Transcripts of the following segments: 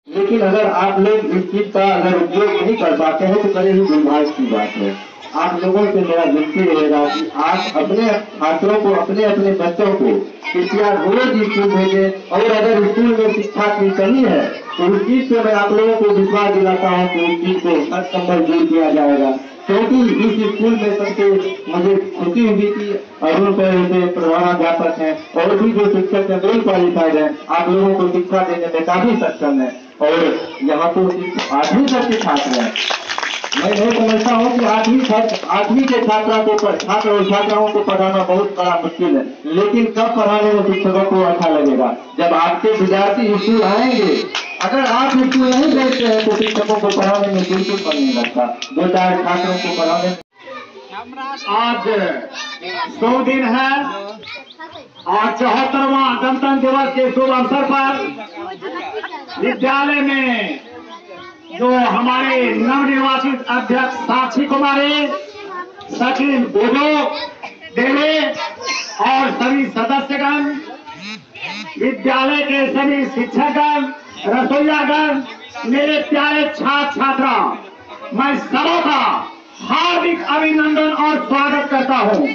लेकिन अगर आप लोग इस चीज का अगर उपयोग नहीं कर पाते हैं तो बड़े ही दुर्भाग्य की बात है। आप लोगों से मेरा विनती रहेगा कि आप अपने छात्रों को, अपने अपने बच्चों को कृपया रोज स्कूल भेजें, और अगर स्कूल में शिक्षा की कमी है तो उस चीज पे मैं आप लोगों को विश्वास दिलाता हूँ कि उस चीज को हर संभव दूर किया जाएगा। क्योंकि इस स्कूल में सबसे मुझे खुशी हुई कि अरुण पर प्रधानाध्यापक है और भी जो शिक्षक है वेल क्वालिफाइड है, आप लोगों को शिक्षा देने में काफी सक्षम है, और यहाँ तो 8वीं तक के छात्र हैं। मैं नहीं समझता हूँ कि 8वीं के छात्र और छात्राओं को पढ़ाना बहुत बड़ा मुश्किल है, लेकिन कब पढ़ाने में शिक्षकों को अच्छा लगेगा? जब आपके विद्यार्थी स्कूल आएंगे। अगर आप स्कूल नहीं भेजते हैं तो शिक्षकों को पढ़ाने में बिल्कुल मन नहीं लगता, दो चार छात्रों को पढ़ाने में। आज 100 दिन है और 74वां गणतंत्र दिवस के शुभ अवसर पर विद्यालय में जो हमारे नवनिर्वाचित अध्यक्ष साक्षी कुमारी, सचिन बोलो देवे और सभी सदस्यगण, विद्यालय के सभी शिक्षकगण, रसोईयागण, मेरे प्यारे छात्र छात्रा, मैं सबका हार्दिक अभिनंदन और स्वागत करता हूं।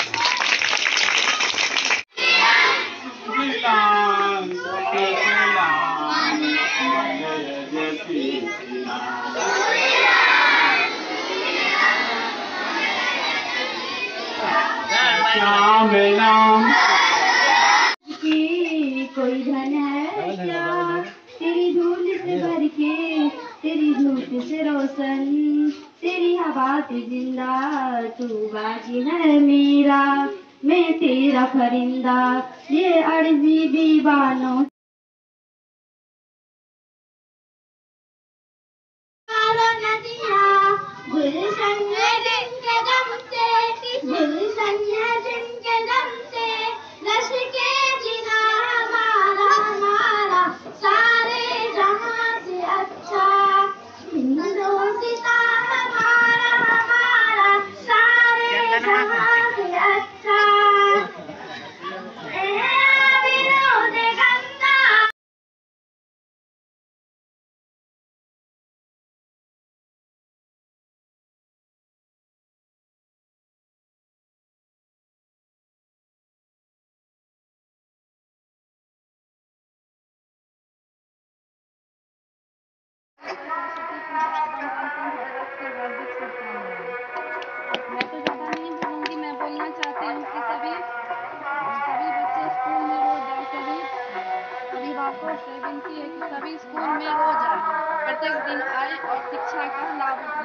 कोई धन है क्या तेरी धूल से भर के, तेरी धूप से रोशन, तेरी हवा से जिंदा, तू बाजी है मेरा, मैं तेरा परिंदा, ये अर्जी दीवानों गुलशन जिनके दम से, गुलशन जिनके दम से, लश्के जिना हमारा हमारा, सारे जहां से अच्छा, हिंदोस्तां हमारा हमारा, सारे जहां से अच्छा। मैं तो ज़्यादा नहीं बोलूँगी, मैं बोलना चाहती हूँ कि सभी बच्चे स्कूल में रोज जाए। सभी अभिभावकों से विनती है कि सभी स्कूल में रोज आए, प्रत्येक दिन आए और शिक्षा का लाभ उठाए।